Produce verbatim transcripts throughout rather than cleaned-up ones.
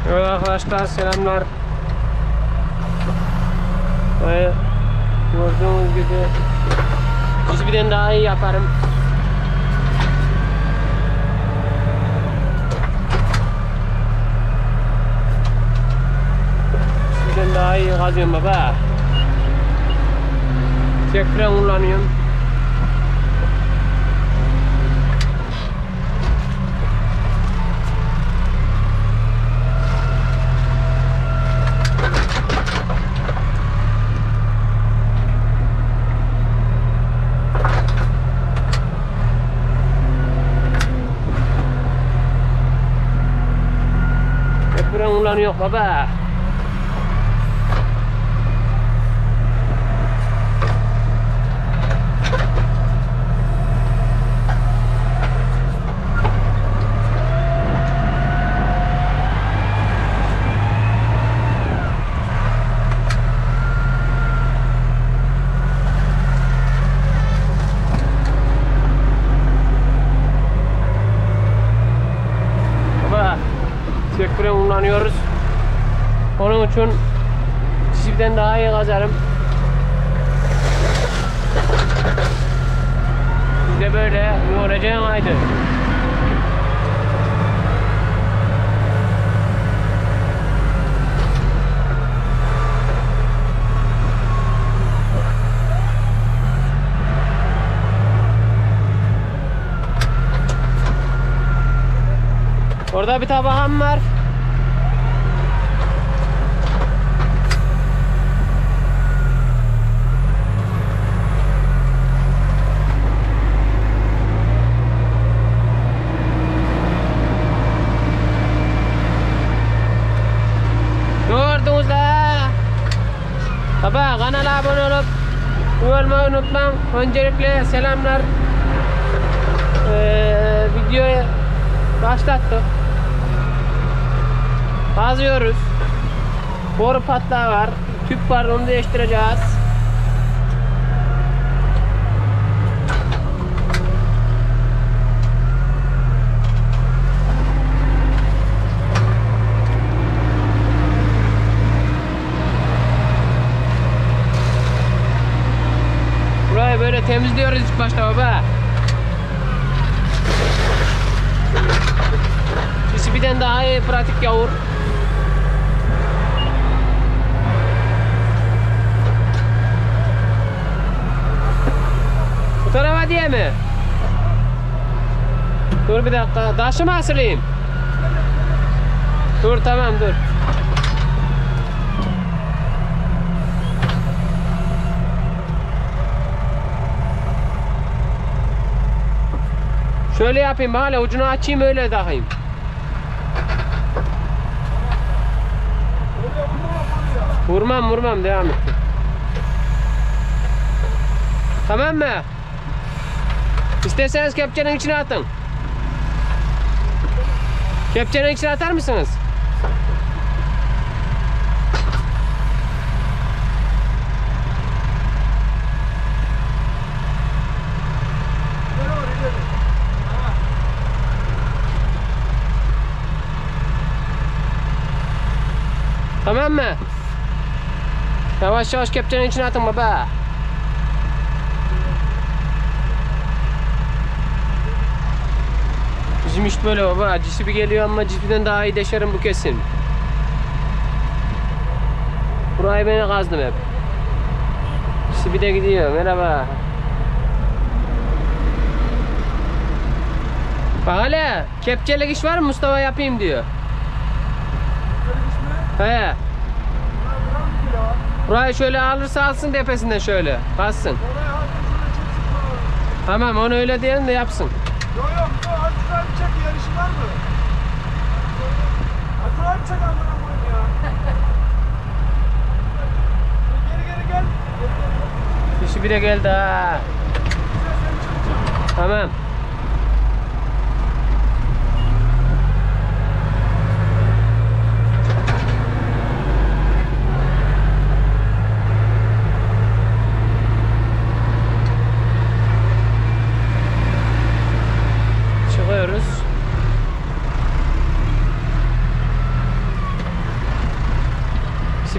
Evet arkadaşlar, selamlar. Ve gördüğünüz gibi cizbiden daha iyi yaparım. Cizbiden daha iyi kazıyorum baba. Tek fren kullanıyorum. Fren yok baba. Baba, tek fren kullanıyoruz. Onun için cizbiden daha iyi kazarım. Biz de böyle yoğuracağım haydi. Orada bir tabağım var. Baba, kanala abone olup olmayı unutmayın. Öncelikle selamlar. Ee, videoyu başlattık. Kazıyoruz. Boru patlağı var. Tüp var, onu değiştireceğiz. Böyle temizliyoruz ilk başta baba. Cizbiden daha iyi pratik yavur. Bu tarafa diye mi? Dur bir dakika. Taşı mı asılayım? Dur tamam dur. Şöyle yapayım, hala ucunu açayım, öyle takayım. Vurmam vurmam, devam et. Tamam mı? İsterseniz kepçenin içine atın. Kepçenin içine atar mısınız? Tamam mı? Yavaş yavaş kepçenin içine atın baba. Bizim iş böyle baba. Cisibi geliyor ama cisibiden daha iyi deşerim bu kesin. Burayı ben kazdım hep. Cisibi de gidiyor. Merhaba. Bak hala kepçelik iş var mı, Mustafa yapayım diyor. He. Burayı şöyle alırsa alsın, tepesinden şöyle bassın. Tamam, onu öyle diyelim de yapsın. Yok yok, hadi şuraya bir çek, yarışın var mı? Hadi şuraya bir çek, amına koyayım ya. Geri geri gel. Dişi bir de geldi ha. Tamam.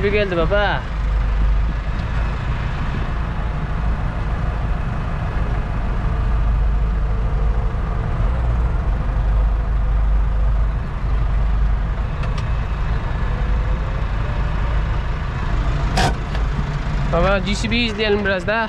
gibi geldi baba. Baba G C B'yi izleyelim biraz daha.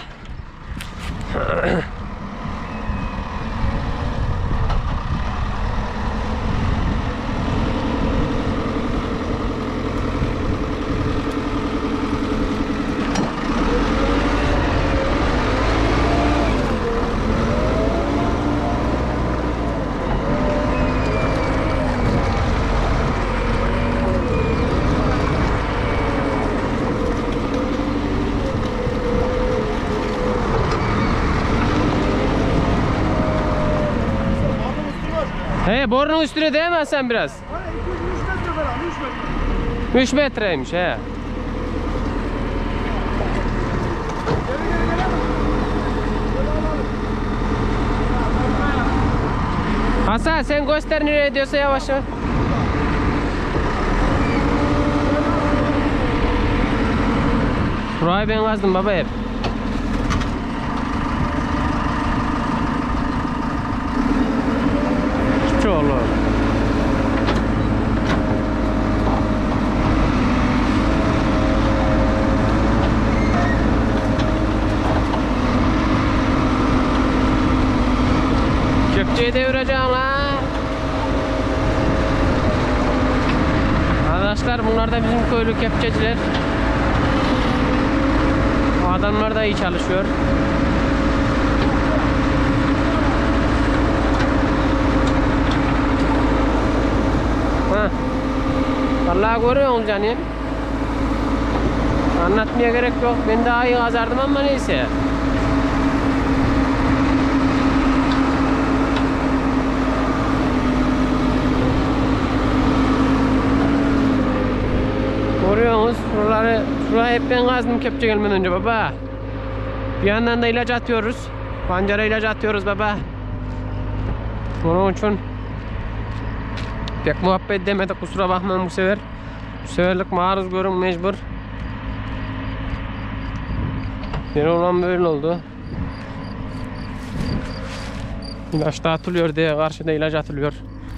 He, borunun üstüne değmezsen biraz. Hani iki yüz üç metre falan, üç metre. üç metreymiş he. Geri geri gelelim. Böyle alalım. Hasan sen göster nereye diyorsa yavaş yavaş. Burayı ben kazdım baba hep. Hiç oğlum. Kepçeyi devireceksin la. Arkadaşlar bunlar da bizim köylü kepçeciler. Bu adamlar da iyi çalışıyor. Heh. Vallahi görüyor musun canım? Anlatmaya gerek yok. Ben daha iyi kazardım ama neyse. Görüyorsunuz şuraları, şurayı hep ben kazdım kepçe gelmeden önce baba. Bir yandan da ilaç atıyoruz. Pancara ilacı atıyoruz baba. Onun için pek muhabbet demedik, kusura bakmayın bu sefer. Bu seferlik maruz görün mecbur. Yine olan böyle oldu. İlaç da atılıyor diye karşıda ilaç atılıyor.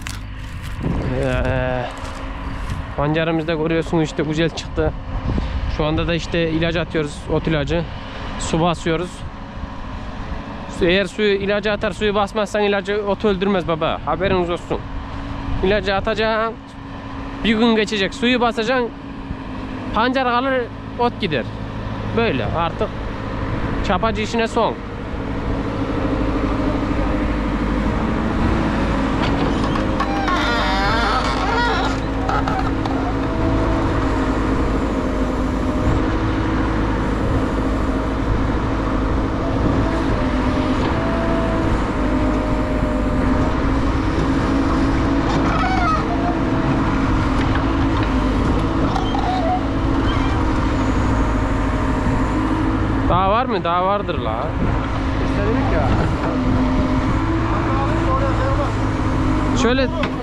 Ee, pancarımızda görüyorsunuz işte güzel çıktı. Şu anda da işte ilaç atıyoruz, ot ilacı. Su basıyoruz. Eğer suyu ilacı atar, suyu basmazsan ilacı otu öldürmez baba. Haberiniz olsun. İlacı atacaksın, bir gün geçecek. Suyu basacaksın, pancar kalır, ot gider. Böyle artık çapacı işine son. Daha var mı? Daha vardır la. İstedik ya. Hatta alayım da oraya sayılmaz. Şöyle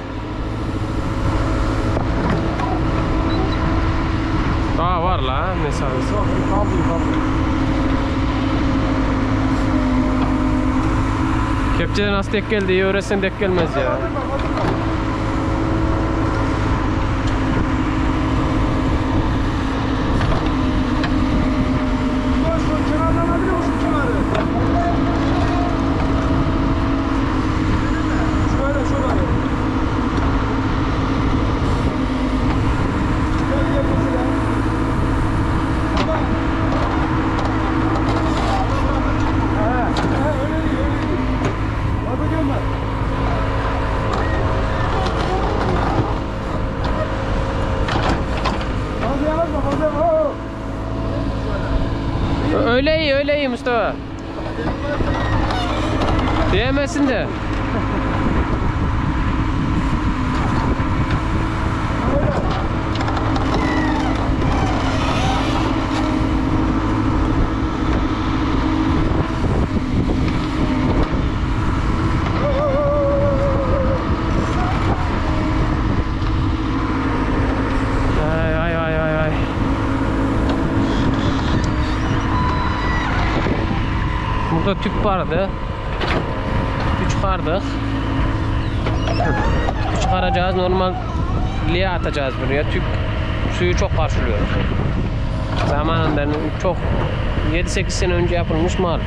daha var la mesafesi. Yok, kaldı, kaldı. Kepçede nasıl tek geldi? İyi öğretsen tek gelmez ya. Kaldırma, kaldırma. Boş ver, kenardan alabiliyor musun kenarı? Şöyle, şöyle. Gel, gel, mesela. Baba. He, he, öyle değil, öyle değil. Hadi gelme. Fazla yanaşma, fazla yanaşma. Öyle iyi, öyle iyi Mustafa. Diyemezsin de. Ay ay ay ay ay. vardı. Tüpü çıkardık. Tüpü çıkaracağız. Normal liye atacağız buraya. Tüp suyu çok karşılıyor. Zamanında çok yedi sekiz sene önce yapılmış mal.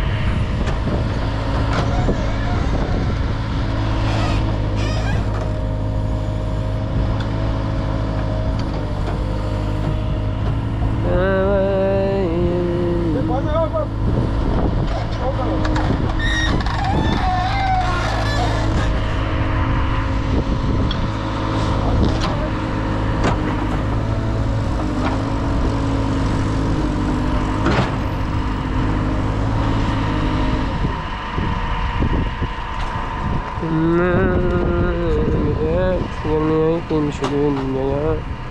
Hadi abi. Orada. Dünyaya